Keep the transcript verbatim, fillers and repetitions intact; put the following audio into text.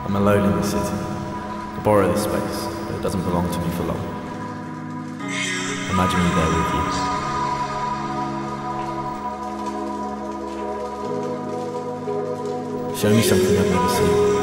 I'm alone in the city. I borrow this space, but it doesn't belong to me for long. Imagine me there with you. Show me something I've never seen.